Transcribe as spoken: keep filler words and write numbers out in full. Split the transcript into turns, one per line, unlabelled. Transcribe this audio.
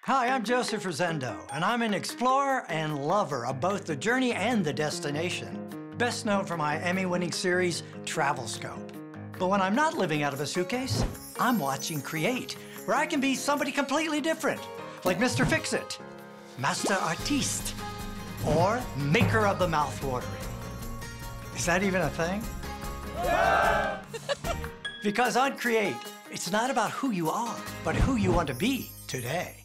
Hi, I'm Joseph Rosendo, and I'm an explorer and lover of both the journey and the destination. Best known for my Emmy-winning series, Travelscope. But when I'm not living out of a suitcase, I'm watching Create, where I can be somebody completely different, like Mister Fix-It, Master Artiste, or Maker of the Mouth-watering. Is that even a thing? Yeah. Because on Create, it's not about who you are, but who you want to be today.